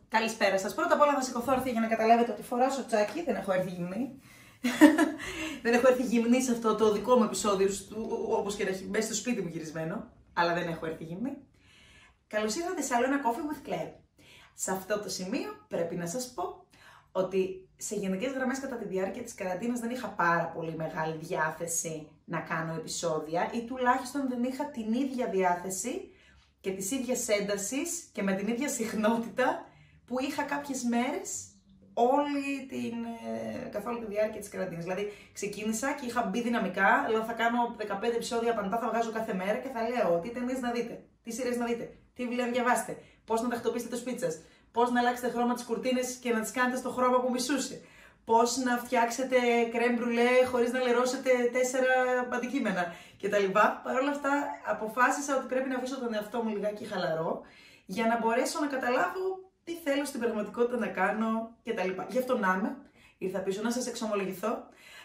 Καλησπέρα σας. Πρώτα απ' όλα θα σηκωθώ όρθια για να καταλάβετε ότι φοράω σοτσάκι, δεν έχω έρθει γυμνή. Δεν έχω έρθει γυμνή σε αυτό το δικό μου επεισόδιο, όπως και να έχει μέσα στο σπίτι μου γυρισμένο, αλλά δεν έχω έρθει γυμνή. Καλώς ήρθατε σε άλλο ένα Coffee with Claire. Σε αυτό το σημείο πρέπει να σας πω ότι σε γενικές γραμμές κατά τη διάρκεια της καραντίνας δεν είχα πάρα πολύ μεγάλη διάθεση να κάνω επεισόδια ή τουλάχιστον δεν είχα την ίδια διάθεση και της ίδιας έντασης και με την ίδια συχνότητα που είχα κάποιες μέρες καθ' όλη τη διάρκεια της καραντίνας. Δηλαδή ξεκίνησα και είχα μπει δυναμικά, λέω θα κάνω 15 επεισόδια παντά, θα βγάζω κάθε μέρα και θα λέω τι ταινίες να δείτε, τι σειρές να δείτε, τι βιβλία να διαβάσετε, πώς να τακτοποιήσετε το σπίτι σας, πώς να αλλάξετε χρώμα τις κουρτίνες και να τις κάνετε στο χρώμα που μισούσε, πώς να φτιάξετε κρέμ μπρουλέ χωρίς να λερώσετε 4 αντικείμενα κτλ. Παρ' όλα αυτά αποφάσισα ότι πρέπει να αφήσω τον εαυτό μου λιγάκι χαλαρό για να μπορέσω να καταλάβω τι θέλω στην πραγματικότητα να κάνω κτλ. Γι' αυτό να είμαι, ήρθα πίσω να σας εξομολογηθώ.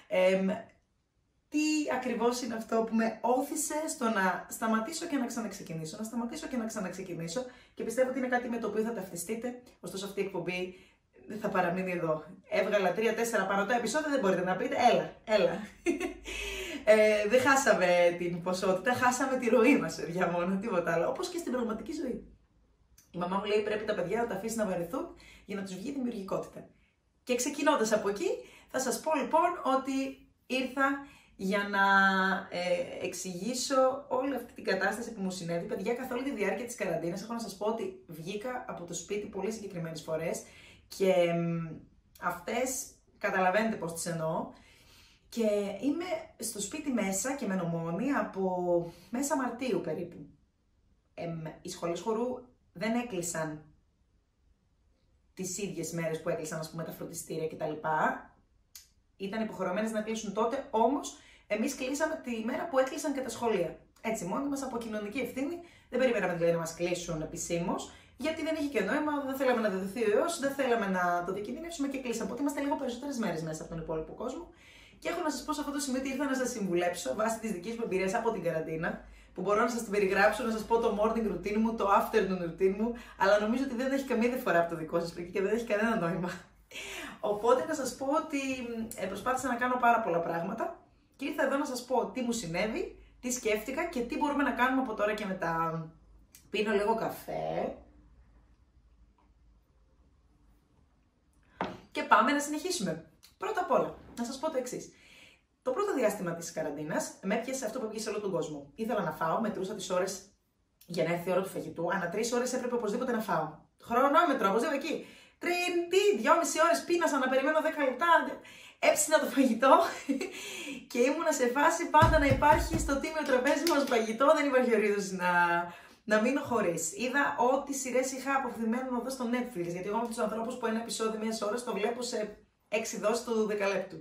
Τι ακριβώς είναι αυτό που με όθησε στο να σταματήσω και να ξαναξεκινήσω. Να σταματήσω και να ξαναξεκινήσω και πιστεύω ότι είναι κάτι με το οποίο θα ταυτιστείτε. Ωστόσο αυτή η εκπομπή δεν θα παραμείνει εδώ. Έβγαλα 3-4 παρωτά επεισόδια, δεν μπορείτε να πείτε έλα. Δεν χάσαμε την ποσότητα, χάσαμε τη ροή μας, παιδιά, μόνο, τίποτα άλλο. Όπως και στην πραγματική ζωή. Η μαμά μου λέει πρέπει τα παιδιά να τα αφήσει να βαρεθούν για να τους βγει δημιουργικότητα. Και ξεκινώντας από εκεί, θα σας πω λοιπόν ότι ήρθα για να εξηγήσω όλη αυτή την κατάσταση που μου συνέβη. Παιδιά, καθ' όλη τη διάρκεια της καραντίνας έχω να σας πω ότι βγήκα από το σπίτι πολύ συγκεκριμένες φορές και αυτές καταλαβαίνετε πώς τις εννοώ. Και είμαι στο σπίτι μέσα και μένω μόνη από μέσα Μαρτίου περίπου. Οι σχολές χορού δεν έκλεισαν τις ίδιες μέρες που έκλεισαν, ας πούμε, τα φροντιστήρια κτλ. Ήταν υποχρεωμένες να κλείσουν τότε, όμως εμείς κλείσαμε τη μέρα που έκλεισαν και τα σχολεία. Έτσι, μόνοι μας από κοινωνική ευθύνη, δεν περιμέναμε δηλαδή να μας κλείσουν επισήμως, γιατί δεν είχε και νόημα, δεν θέλαμε να δεδοθεί ο ιός, δεν θέλαμε να το διακινδυνεύσουμε και κλείσαμε. Οπότε είμαστε λίγο περισσότερες μέρες μέσα από τον υπόλοιπο κόσμο. Και έχω να σας πω σε αυτό το σημείο ότι ήρθα να σας συμβουλέψω βάσει της δικής μου εμπειρίας από την καραντίνα, που μπορώ να σας την περιγράψω, να σας πω το morning routine μου, το afternoon routine μου, αλλά νομίζω ότι δεν έχει καμία διαφορά από το δικό σας και δεν έχει κανένα νόημα. Οπότε να σας πω ότι προσπάθησα να κάνω πάρα πολλά πράγματα και ήρθα εδώ να σας πω τι μου συνέβη, τι σκέφτηκα και τι μπορούμε να κάνουμε από τώρα και μετά. Πίνω λίγο καφέ και πάμε να συνεχίσουμε. Πρώτα απ' όλα, να σας πω το εξής. Το πρώτο διάστημα της καραντίνας με έπιασε αυτό που έπιασε όλο τον κόσμο. Ήθελα να φάω, μετρούσα τις ώρες για να έρθει η ώρα του φαγητού. Ανά 3 ώρες έπρεπε οπωσδήποτε να φάω. Χρονόμετρο, οπωσδήποτε εκεί. 2,5 ώρες πίνασα να περιμένω 10 λεπτά. Έψινα το φαγητό και ήμουνα σε φάση πάντα να υπάρχει στο τίμιο τραπέζι μας φαγητό. Δεν υπάρχει ορίδος να μείνω χωρίς. Είδα ό,τι σειρές είχα αποθυμένο εδώ στο Netflix. Γιατί εγώ είμαι από τους ανθρώπους που ένα επεισόδιο μιας ώρας το βλέπω σε 6 δόσεις του δεκαλέπτου.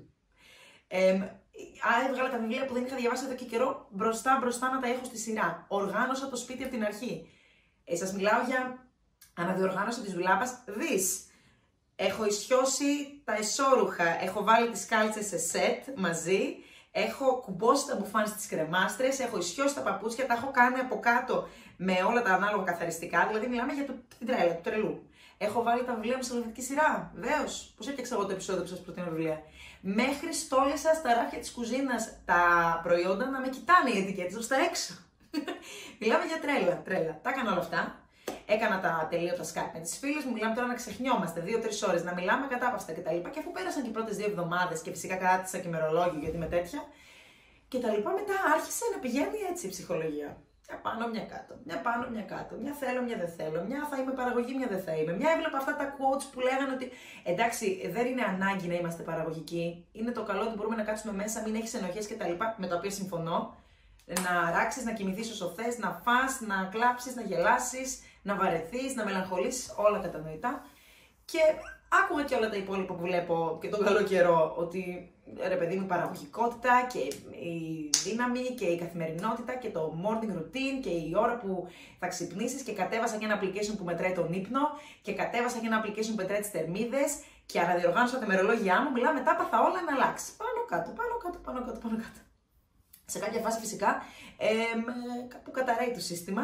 Έβγαλα τα βιβλία που δεν είχα διαβάσει εδώ και καιρό μπροστά να τα έχω στη σειρά. Οργάνωσα το σπίτι από την αρχή. Σας μιλάω για αναδιοργάνωση της δουλάπας δις. Έχω ισιώσει τα εσώρουχα, έχω βάλει τις κάλτσες σε σετ μαζί, έχω κουμπώσει τα μπουφάν στις κρεμάστρες, έχω ισιώσει τα παπούτσια, τα έχω κάνει από κάτω με όλα τα ανάλογα καθαριστικά, δηλαδή μιλάμε για την τρέλα, του τρελού. Έχω βάλει τα βιβλία μου σε αλφαβητική σειρά, βεβαίως. Πώς έφτιαξα εγώ το επεισόδιο που σας προτείνω βιβλία. Μέχρι στόλισα στα ράφια της κουζίνας τα προϊόντα να με κοιτάνε οι ετικέτες προς τα έξω. Μιλάμε για τρέλα. Τα έκανα όλα αυτά. Έκανα τα τελείωτα Skype με τις φίλες μου. Μιλάμε τώρα να ξεχνιόμαστε 2-3 ώρες, να μιλάμε κατάπαυστα κτλ. Και αφού πέρασαν και οι πρώτες 2 εβδομάδες και φυσικά κράτησα και ημερολόγιο γιατί με τέτοια κτλ. Μετά άρχισε να πηγαίνει έτσι η ψυχολογία. Μια πάνω, μια κάτω. Μια πάνω, μια κάτω. Μια θέλω, μια δεν θέλω. Μια θα είμαι παραγωγή, μια δεν θα είμαι. Μια έβλεπα αυτά τα quotes που λέγανε ότι εντάξει, δεν είναι ανάγκη να είμαστε παραγωγικοί. Είναι το καλό ότι μπορούμε να κάτσουμε μέσα, μην έχεις ενοχές κτλ. Με τα οποία συμφωνώ. Να ράξεις, να κοιμηθείς όσο θες, να φας, να κλάψεις, να γελάσεις, να βαρεθείς, να μελαγχολήσεις, όλα κατανοητά. Και άκουγα και όλα τα υπόλοιπα που βλέπω και τον καλό καιρό, ότι ρε παιδί μου, η παραγωγικότητα και η δύναμη και η καθημερινότητα και το morning routine και η ώρα που θα ξυπνήσεις και κατέβασα και ένα application που μετράει τον ύπνο και κατέβασα και ένα application που μετράει τις θερμίδες και αναδιοργάνωσα τα ημερολόγια μου, μιλάμε μετά πάθα όλα να αλλάξει. Πάνω κάτω. Σε κάποια φάση φυσικά που καταραίει το σύστημα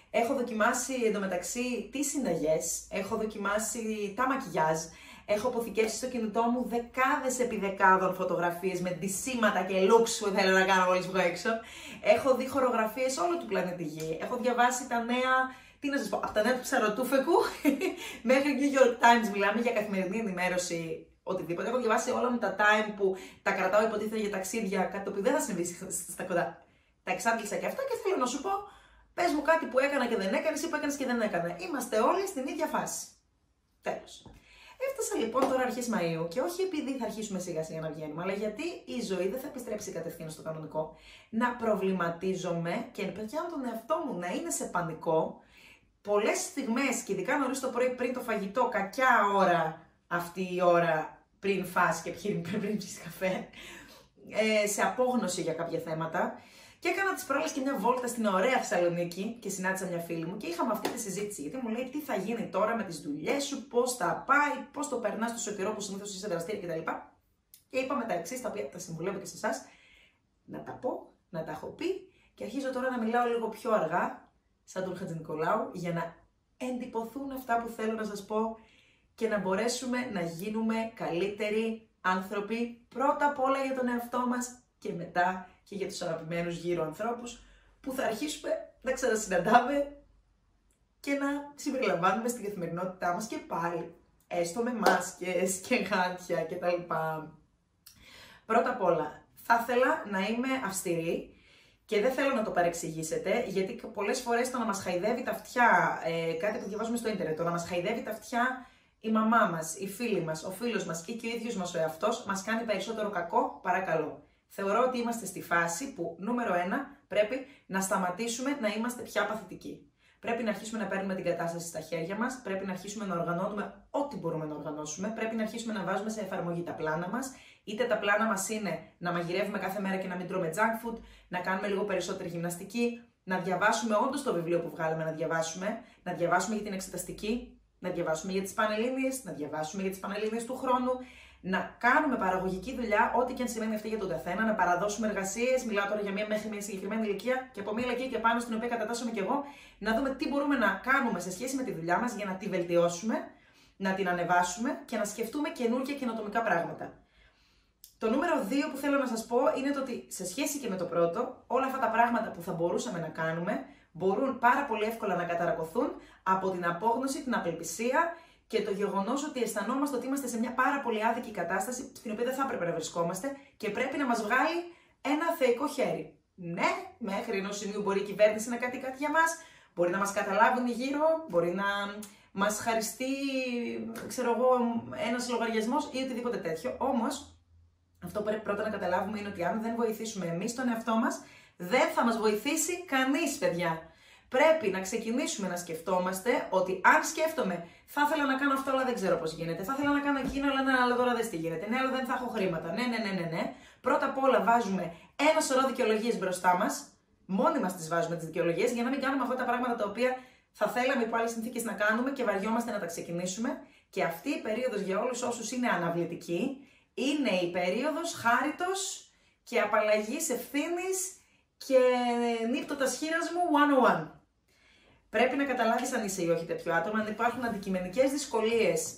Έχω δοκιμάσει εντωμεταξύ τις συνταγές, έχω δοκιμάσει τα μακιγιάζ, έχω αποθηκεύσει στο κινητό μου δεκάδες επί δεκάδων φωτογραφίες με ντυσίματα και looks που θέλω να κάνω μόλις βγω έξω. Έχω δει χορογραφίες όλου του πλανήτη Γη. Έχω διαβάσει τα νέα, τι να σας πω, από τα νέα του ψαρωτούφεκου μέχρι New York Times. Μιλάμε για καθημερινή ενημέρωση, οτιδήποτε. Έχω διαβάσει όλα μου τα Time που τα κρατάω υποτίθεται για ταξίδια, κάτι το οποίο δεν θα συμβεί στα κοντά. Τα εξάντλησα και αυτά και θέλω να σου πω, πες μου κάτι που έκανα και δεν έκανες ή που έκανες και δεν έκανα. Είμαστε όλοι στην ίδια φάση. Τέλος. Έφτασα λοιπόν τώρα αρχές Μαΐου και όχι επειδή θα αρχίσουμε σιγά σιγά να βγαίνουμε, αλλά γιατί η ζωή δεν θα επιστρέψει κατευθείαν στο κανονικό. Να προβληματίζομαι και να πιάνω τον εαυτό μου να είναι σε πανικό πολλές στιγμές και ειδικά νωρίς το πρωί πριν το φαγητό, κακιά ώρα αυτή η ώρα πριν φας και πριν πιεις καφέ, σε απόγνωση για κάποια θέματα. Και έκανα τις προάλλες και μια βόλτα στην ωραία Θεσσαλονίκη και συνάντησα μια φίλη μου και είχαμε αυτή τη συζήτηση. Γιατί μου λέει τι θα γίνει τώρα με τις δουλειές σου, πώς θα πάει, πώς το περνάς τόσο καιρό που συνήθως είσαι δραστήρια κτλ. Και είπαμε τα εξής, τα οποία τα συμβουλεύω και σε εσάς, να τα πω, να τα έχω πει και αρχίζω τώρα να μιλάω λίγο πιο αργά, σαν τον Χατζηνικολάου, για να εντυπωθούν αυτά που θέλω να σας πω και να μπορέσουμε να γίνουμε καλύτεροι άνθρωποι πρώτα απ' όλα για τον εαυτό μας και μετά και για τους αγαπημένους γύρω ανθρώπους που θα αρχίσουμε να ξανασυναντάμε και να συμπεριλαμβάνουμε στην καθημερινότητά μας και πάλι, έστω με μάσκες και γάντια κτλ. Πρώτα απ' όλα, θα ήθελα να είμαι αυστηρή και δεν θέλω να το παρεξηγήσετε, γιατί πολλές φορές το να μας χαϊδεύει τα αυτιά, κάτι που διαβάζουμε στο ίντερνετ, το να μας χαϊδεύει τα αυτιά η μαμά μας, η φίλη μας, ο φίλος μας ή και ο ίδιος μας ο εαυτός μας κάνει περισσότερο κακό παρά καλό. Θεωρώ ότι είμαστε στη φάση που, νούμερο 1, πρέπει να σταματήσουμε να είμαστε πια παθητικοί. Πρέπει να αρχίσουμε να παίρνουμε την κατάσταση στα χέρια μας, πρέπει να αρχίσουμε να οργανώνουμε ό,τι μπορούμε να οργανώσουμε, πρέπει να αρχίσουμε να βάζουμε σε εφαρμογή τα πλάνα μας. Είτε τα πλάνα μας είναι να μαγειρεύουμε κάθε μέρα και να μην τρώμε junk food, να κάνουμε λίγο περισσότερη γυμναστική, να διαβάσουμε όντως το βιβλίο που βγάλαμε να διαβάσουμε για την εξεταστική, να διαβάσουμε για τις Πανελλήνιες, να διαβάσουμε για τις Πανελλήνιες του χρόνου. Να κάνουμε παραγωγική δουλειά, ό,τι και αν σημαίνει αυτή για τον καθένα, να παραδώσουμε εργασίες. Μιλάω τώρα για μέχρι μια συγκεκριμένη ηλικία και από μια ηλικία και πάνω στην οποία κατατάσσομαι κι εγώ, να δούμε τι μπορούμε να κάνουμε σε σχέση με τη δουλειά μας για να τη βελτιώσουμε, να την ανεβάσουμε και να σκεφτούμε καινούργια καινοτομικά πράγματα. Το νούμερο 2 που θέλω να σας πω είναι το ότι σε σχέση και με το πρώτο, όλα αυτά τα πράγματα που θα μπορούσαμε να κάνουμε μπορούν πάρα πολύ εύκολα να καταρακωθούν από την απόγνωση, την απελπισία και το γεγονός ότι αισθανόμαστε ότι είμαστε σε μια πάρα πολύ άδικη κατάσταση στην οποία δεν θα έπρεπε να βρισκόμαστε και πρέπει να μας βγάλει ένα θεϊκό χέρι. Ναι, μέχρι ενός σημείου μπορεί η κυβέρνηση να κάνει κάτι για μας, μπορεί να μας καταλάβουν γύρω, μπορεί να μας χαριστεί, ξέρω εγώ, ένας λογαριασμός ή οτιδήποτε τέτοιο. Όμως, αυτό που πρέπει πρώτα να καταλάβουμε είναι ότι αν δεν βοηθήσουμε εμείς τον εαυτό μας, δεν θα μας βοηθήσει κανείς, παιδιά. Πρέπει να ξεκινήσουμε να σκεφτόμαστε ότι αν σκέφτομαι, θα ήθελα να κάνω αυτό, αλλά δεν ξέρω πώς γίνεται. Θα ήθελα να κάνω εκείνο, αλλά τώρα δεν τι γίνεται. Ναι, αλλά δεν θα έχω χρήματα. Ναι. Πρώτα απ' όλα βάζουμε ένα σωρό δικαιολογίες μπροστά μας. Μόνοι μας τις βάζουμε τις δικαιολογίες για να μην κάνουμε αυτά τα πράγματα τα οποία θα θέλαμε υπό άλλες συνθήκες να κάνουμε και βαριόμαστε να τα ξεκινήσουμε. Και αυτή η περίοδος για όλους όσους είναι αναβλητικοί είναι η περίοδος χάριτος και απαλλαγής ευθύνης και νύπτωτας χείρας μου 101. Πρέπει να καταλάβεις αν είσαι ή όχι τέτοιο άτομο, αν υπάρχουν αντικειμενικές δυσκολίες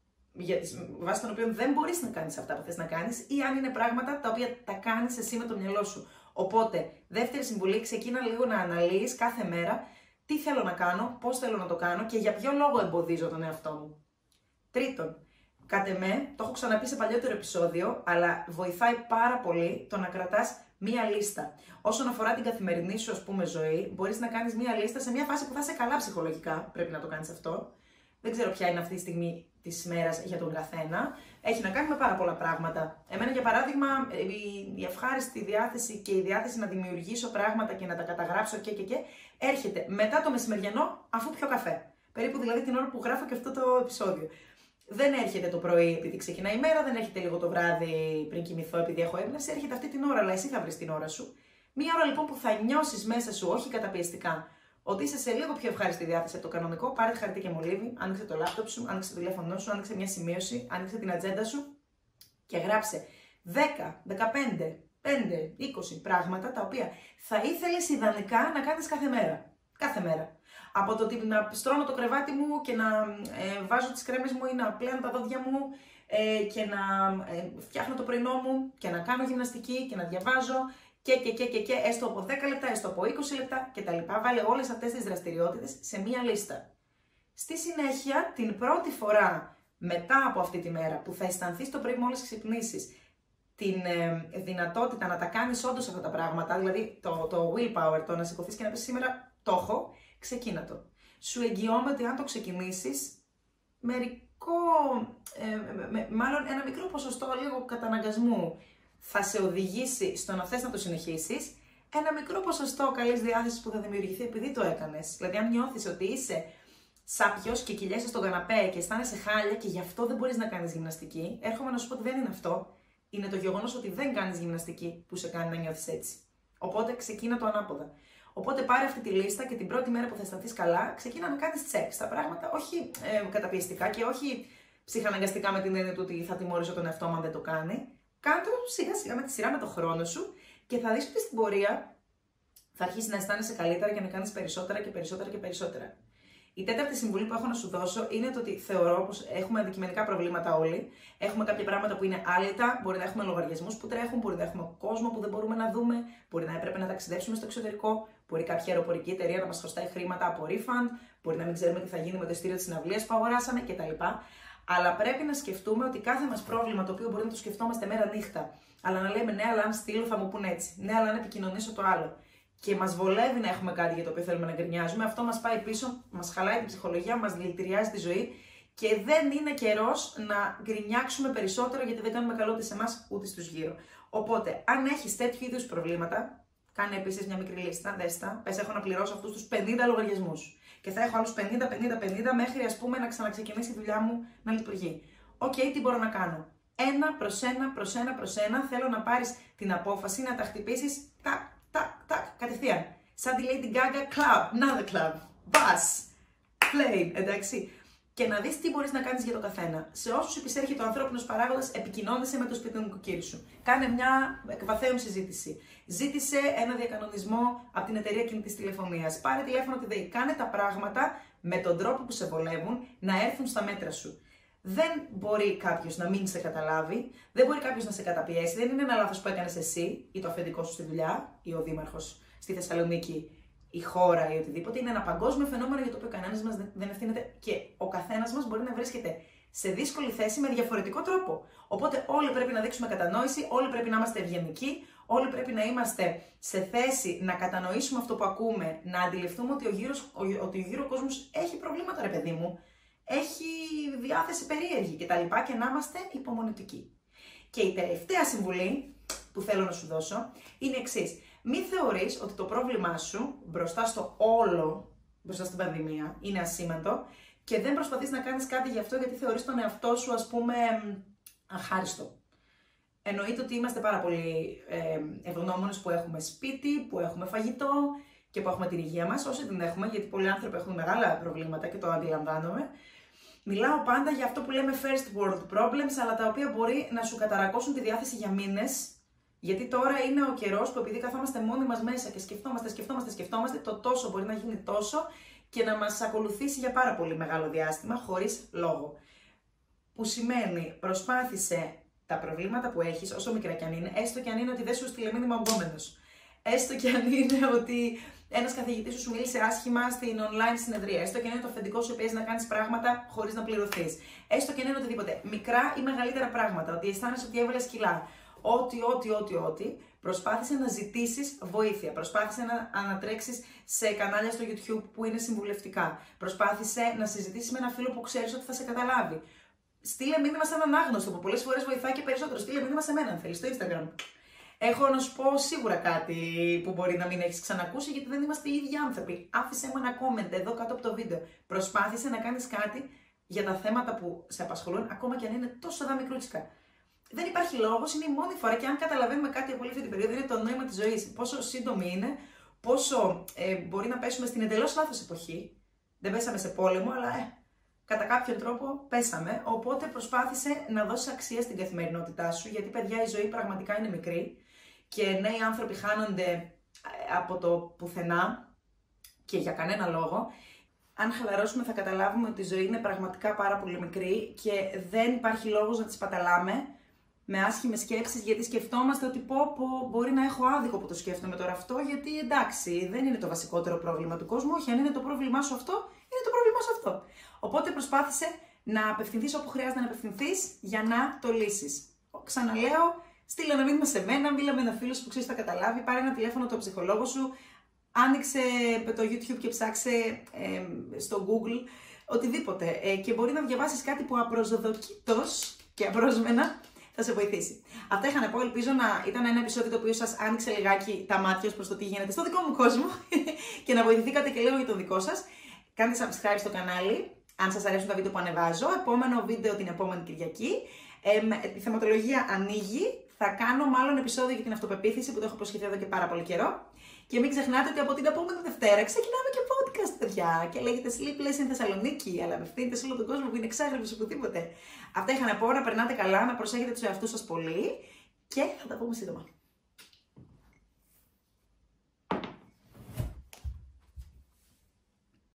βάσει των οποίων δεν μπορείς να κάνεις αυτά που θες να κάνεις ή αν είναι πράγματα τα οποία τα κάνεις εσύ με το μυαλό σου. Οπότε, δεύτερη συμβουλή, ξεκίνα λίγο να αναλύεις κάθε μέρα τι θέλω να κάνω, πώς θέλω να το κάνω και για ποιο λόγο εμποδίζω τον εαυτό μου. Τρίτον, κατ' εμέ, το έχω ξαναπεί σε παλιότερο επεισόδιο, αλλά βοηθάει πάρα πολύ το να κρατάς μία λίστα. Όσον αφορά την καθημερινή σου, ας πούμε, ζωή, μπορείς να κάνεις μία λίστα σε μία φάση που θα είσαι καλά ψυχολογικά. Πρέπει να το κάνεις αυτό. Δεν ξέρω ποια είναι αυτή τη στιγμή της ημέρας για τον καθένα. Έχει να κάνει με πάρα πολλά πράγματα. Εμένα, για παράδειγμα, η ευχάριστη διάθεση και η διάθεση να δημιουργήσω πράγματα και να τα καταγράψω και έρχεται μετά το μεσημεριανό, αφού πιω καφέ. Περίπου δηλαδή την ώρα που γράφω και αυτό το επεισόδιο. Δεν έρχεται το πρωί επειδή ξεκινάει η μέρα, δεν έρχεται λίγο το βράδυ πριν κοιμηθώ επειδή έχω έμπνευση, έρχεται αυτή την ώρα, αλλά εσύ θα βρεις την ώρα σου. Μία ώρα λοιπόν που θα νιώσεις μέσα σου, όχι καταπιεστικά, ότι είσαι σε λίγο πιο ευχάριστη διάθεση από το κανονικό, πάρε χαρτί και μολύβι, άνοιξε το λάπτοπ σου, άνοιξε το τηλέφωνό σου, άνοιξε μια σημείωση, άνοιξε την ατζέντα σου και γράψε 10, 15, 5, 20 πράγματα τα οποία θα ήθελες ιδανικά να κάνεις κάθε μέρα. Κάθε μέρα. Από το ότι να στρώνω το κρεβάτι μου και να βάζω τις κρέμες μου ή να πλένω τα δόντια μου και να φτιάχνω το πρωινό μου και να κάνω γυμναστική και να διαβάζω και έστω από 10 λεπτά, έστω από 20 λεπτά κτλ. Βάλε όλες αυτές τις δραστηριότητες σε μία λίστα. Στη συνέχεια, την πρώτη φορά μετά από αυτή τη μέρα που θα αισθανθείς το πρωί μόλις ξυπνήσεις την δυνατότητα να τα κάνεις όντως αυτά τα πράγματα, δηλαδή το willpower, το να σηκωθείς και να πεις σήμερα το έχω, ξεκίνα το. Σου εγγυώμαι ότι αν το ξεκινήσεις, μάλλον ένα μικρό ποσοστό λίγο καταναγκασμού θα σε οδηγήσει στο να θες να το συνεχίσεις, ένα μικρό ποσοστό καλής διάθεσης που θα δημιουργηθεί επειδή το έκανες. Δηλαδή αν νιώθεις ότι είσαι σάπιος και κυλιέσαι στον καναπέ και αισθάνεσαι χάλια και γι' αυτό δεν μπορείς να κάνεις γυμναστική, έρχομαι να σου πω ότι δεν είναι αυτό. Είναι το γεγονός ότι δεν κάνεις γυμναστική που σε κάνει να νιώθεις έτσι. Οπότε ξεκίνα το ανάποδα. Οπότε πάρε αυτή τη λίστα και την πρώτη μέρα που θα αισθανθείς καλά, ξεκίνα να κάνεις τσεκ στα πράγματα, όχι καταπιεστικά και όχι ψυχαναγκαστικά με την έννοια του ότι θα τιμωρήσω τον εαυτό μου αν δεν το κάνει. Κάνε το σιγά σιγά με τη σειρά με το χρόνο σου και θα δεις ότι στην πορεία θα αρχίσει να αισθάνεσαι καλύτερα και να κάνεις περισσότερα και περισσότερα και περισσότερα. Η τέταρτη συμβουλή που έχω να σου δώσω είναι το ότι θεωρώ πως έχουμε αντικειμενικά προβλήματα όλοι. Έχουμε κάποια πράγματα που είναι άλυτα, μπορεί να έχουμε λογαριασμούς που τρέχουν, μπορεί να έχουμε κόσμο που δεν μπορούμε να δούμε, μπορεί να έπρεπε να ταξιδέψουμε στο εξωτερικό, μπορεί κάποια αεροπορική εταιρεία να μας χρωστάει χρήματα από refund, μπορεί να μην ξέρουμε τι θα γίνει με το ειστήριο της συναυλίας που αγοράσαμε κτλ. Αλλά πρέπει να σκεφτούμε ότι κάθε μας πρόβλημα, το οποίο μπορεί να το σκεφτόμαστε μέρα νύχτα, αλλά να λέμε ναι, αλλά αν στείλω θα μου πούν έτσι, ναι, αλλά αν επικοινωνήσω το άλλο. Και μας βολεύει να έχουμε κάτι για το οποίο θέλουμε να γκρινιάζουμε, αυτό μας πάει πίσω, μας χαλάει την ψυχολογία, μας δηλητηριάζει τη ζωή και δεν είναι καιρός να γκρινιάξουμε περισσότερο γιατί δεν κάνουμε καλό ούτε σε εμάς ούτε στους γύρω. Οπότε, αν έχεις τέτοιου είδους προβλήματα, κάνε επίσης μια μικρή λίστα, δες τα, πες έχω να πληρώσω αυτούς τους 50 λογαριασμούς και θα έχω άλλους 50 μέχρι ας πούμε να ξαναξεκινήσει η δουλειά μου να λειτουργεί. Οκ, τι μπορώ να κάνω. Ένα προς ένα θέλω να πάρεις την απόφαση να τα χτυπήσεις κατευθείαν. Σαν τη Lady Gaga, club, another club, bus, plane, εντάξει. Και να δεις τι μπορείς να κάνεις για το καθένα. Σε όσους επισέρχεται ο ανθρώπινος παράγοντας, επικοινώνησε με το σπίτι του νοικοκύρη σου. Κάνε μια εκβαθέων συζήτηση. Ζήτησε ένα διακανονισμό από την εταιρεία κινητής τηλεφωνίας. Πάρε τηλέφωνο τη ΔΕΗ. Κάνε τα πράγματα με τον τρόπο που σε βολεύουν να έρθουν στα μέτρα σου. Δεν μπορεί κάποιος να μην σε καταλάβει, δεν μπορεί κάποιος να σε καταπιέσει, δεν είναι ένα λάθος που έκανες εσύ ή το αφεντικό σου στη δουλειά ή ο δήμαρχος στη Θεσσαλονίκη, η χώρα ή οτιδήποτε. Είναι ένα παγκόσμιο φαινόμενο για το οποίο κανένας μας δεν ευθύνεται και ο καθένας μας μπορεί να βρίσκεται σε δύσκολη θέση με διαφορετικό τρόπο. Οπότε όλοι πρέπει να δείξουμε κατανόηση, όλοι πρέπει να είμαστε ευγενικοί, όλοι πρέπει να είμαστε σε θέση να κατανοήσουμε αυτό που ακούμε, να αντιληφθούμε ότι ο γύρω κόσμος έχει προβλήματα, ρε παιδί μου. Έχει διάθεση περίεργη κτλ. Και να είμαστε υπομονετικοί. Και η τελευταία συμβουλή που θέλω να σου δώσω είναι εξής. Μην θεωρείς ότι το πρόβλημά σου μπροστά στο όλο, μπροστά στην πανδημία, είναι ασήμαντο και δεν προσπαθείς να κάνεις κάτι γι' αυτό γιατί θεωρείς τον εαυτό σου, ας πούμε, αχάριστο. Εννοείται ότι είμαστε πάρα πολύ ευγνώμονες που έχουμε σπίτι, που έχουμε φαγητό και που έχουμε την υγεία μας, όσοι την έχουμε, γιατί πολλοί άνθρωποι έχουν μεγάλα προβλήματα και το αντιλαμβάνομαι. Μιλάω πάντα για αυτό που λέμε first world problems, αλλά τα οποία μπορεί να σου καταρακώσουν τη διάθεση για μήνες, γιατί τώρα είναι ο καιρός που επειδή καθόμαστε μόνοι μας μέσα και σκεφτόμαστε, το τόσο μπορεί να γίνει τόσο και να μας ακολουθήσει για πάρα πολύ μεγάλο διάστημα, χωρίς λόγο. Που σημαίνει, προσπάθησε τα προβλήματα που έχεις, όσο μικρά κι αν είναι, έστω κι αν είναι ότι δεν σου στείλε μήνυμα ο επόμενος. Έστω και αν είναι ότι ένας καθηγητής σου μίλησε άσχημα στην online συνεδρία. Έστω και αν είναι το αφεντικό σου πιέζει να κάνεις πράγματα χωρίς να πληρωθείς. Έστω και αν είναι οτιδήποτε. Μικρά ή μεγαλύτερα πράγματα. Ότι αισθάνεσαι ότι έβαλες κιλά. Ό,τι. Προσπάθησε να ζητήσεις βοήθεια. Προσπάθησε να ανατρέξεις σε κανάλια στο YouTube που είναι συμβουλευτικά. Προσπάθησε να συζητήσεις με ένα φίλο που ξέρεις ότι θα σε καταλάβει. Στείλε μήνυμα σε έναν άγνωστο που πολλές φορές βοηθάει και περισσότερο. Στείλε μήνυμα σε μένα, αν θέλεις, στο Instagram. Έχω να σου πω σίγουρα κάτι που μπορεί να μην έχεις ξανακούσει, γιατί δεν είμαστε οι ίδιοι άνθρωποι. Άφησέ μου ένα comment εδώ κάτω από το βίντεο. Προσπάθησε να κάνεις κάτι για τα θέματα που σε απασχολούν, ακόμα και αν είναι τόσο μικρούτσικα. Δεν υπάρχει λόγος, είναι η μόνη φορά και αν καταλαβαίνουμε κάτι από όλη αυτή την περίοδο, είναι το νόημα της ζωής. Πόσο σύντομη είναι, πόσο μπορεί να πέσουμε στην εντελώς λάθος εποχή. Δεν πέσαμε σε πόλεμο, αλλά κατά κάποιον τρόπο πέσαμε. Οπότε προσπάθησε να δώσεις αξία στην καθημερινότητά σου, γιατί παιδιά η ζωή πραγματικά είναι μικρή και νέοι άνθρωποι χάνονται από το πουθενά και για κανένα λόγο. Αν χαλαρώσουμε θα καταλάβουμε ότι η ζωή είναι πραγματικά πάρα πολύ μικρή και δεν υπάρχει λόγος να τη σπαταλάμε με άσχημες σκέψεις, γιατί σκεφτόμαστε ότι μπορεί να έχω άδικο που το σκέφτομαι τώρα αυτό, γιατί εντάξει, δεν είναι το βασικότερο πρόβλημα του κόσμου, όχι, αν είναι το πρόβλημά σου αυτό, είναι το πρόβλημά σου αυτό. Οπότε προσπάθησε να απευθυνθείς όπου χρειάζεται να απευθυνθείς για να το λύσεις. Ξαναλέω, στείλε ένα μήνυμα σε μένα, μίλα με ένα φίλο σου που ξέρεις θα καταλάβει, πάρε ένα τηλέφωνο τον ψυχολόγο σου, άνοιξε το YouTube και ψάξε στο Google οτιδήποτε και μπορεί να διαβάσεις κάτι που απροσδοκήτως και απρόσμενα θα σε βοηθήσει. Αυτά είχα να πω, ελπίζω να ήταν ένα επεισόδιο το οποίο σας άνοιξε λιγάκι τα μάτια ως προς το τι γίνεται στο δικό μου κόσμο και να βοηθηθήκατε και λίγο για τον δικό σας. Κάντε subscribe στο κανάλι, αν σας αρέσουν τα βίντεο που ανεβάζω. Επόμενο βίντεο την επόμενη Κυριακή. Η θεματολογία ανοίγει. Θα κάνω μάλλον επεισόδιο για την αυτοπεποίθηση που το έχω προσχεθεί εδώ και πάρα πολύ καιρό. Και μην ξεχνάτε ότι από την επόμενη Δευτέρα ξεκινάμε και podcast, παιδιά. Και λέγεται Sleepless in Θεσσαλονίκη, αλλά απευθύνεται σε όλο τον κόσμο που είναι εξάγρυπνος οπουδήποτε. Αυτά είχα να πω, να περνάτε καλά, να προσέχετε τους εαυτούς σας πολύ και θα τα πούμε σύντομα.